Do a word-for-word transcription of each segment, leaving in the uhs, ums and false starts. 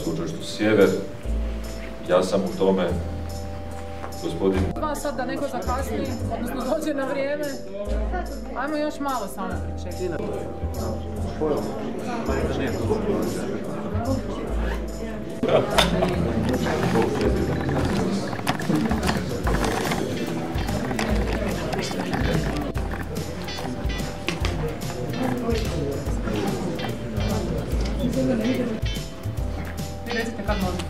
sveučilištu Sjever. Ja sam u tome gospodin... Dva sad da neko zakasni, odnosno dođe na vrijeme. Ajmo još malo samo pričekati. Vi recite kad možete.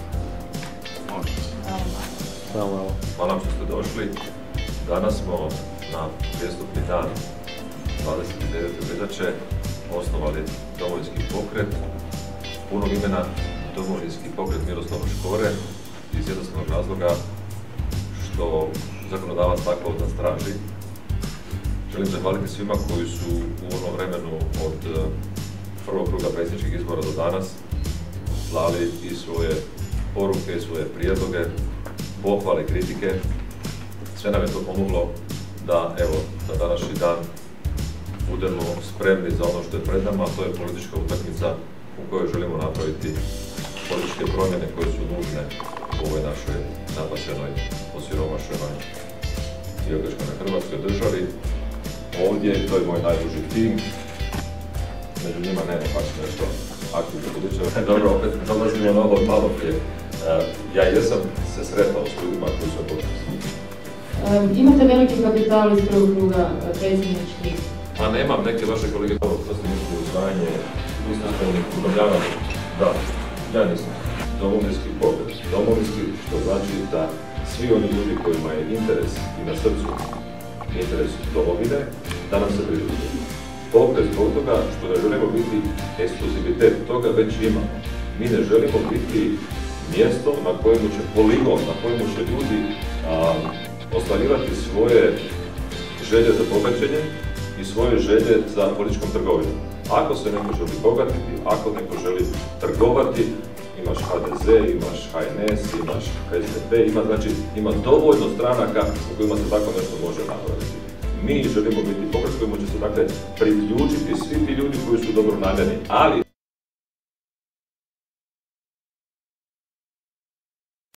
Hvala vam što ste došli. Danas smo na prijestupni dan dvadeset devete veljače osnovali Domovinski pokret, punog imena Domovinski pokret Miroslava Škore, iz jednostavnog razloga što zakonodavac tako od nas traži. Želim zahvaliti svima koji su u onom vremenu od prvog kruga predsjedničkih izbora do danas slali i svoje poruke, svoje prijedloge, pohvale, kritike. Sve nam je to pomoglo da, evo, na današnji dan budemo spremni za ono što je pred nama, a to je politička utakmica u kojoj želimo napraviti političke promjene koje su nužne u ovoj našoj napaćenoj, osiromašenoj i opljačkanoj Hrvatskoj državi. Ovdje, to je moj najduži tim, među njima nema baš nešto aktivno političara. Dobro, opet dolazimo na ovo malo prije. Ja jesam se sretao s ljudima koji su potpisani. Imate veliki kapital iz prvog kruga predsjedničkih? A nemam neke vaše kolege, to ste mislili usvajanje istospolnih udomljavanja. Da, ja nisam. Domovinski pokret. Domovinski, što znači da svi oni ljudi kojima je interes i na srcu interes domovine, da nam se pridruže. Pokret zbog toga što ne želimo biti ekskluzivitet, toga već imamo. Mi ne želimo biti mjesto na kojemu će poligon, na kojemu će ljudi a, ostvarivati svoje želje za bogaćenje i svoje želje za političkom trgovinom. Ako se neko želi bogatiti, ako neko želi trgovati, imaš ha de ze, imaš ha en es, imaš es de pe, ima, znači, ima dovoljno stranaka u kojima se tako nešto može napraviti. Mi želimo biti pokret kojima će se dakle priključiti svi ti ljudi koji su dobronamjerni, ali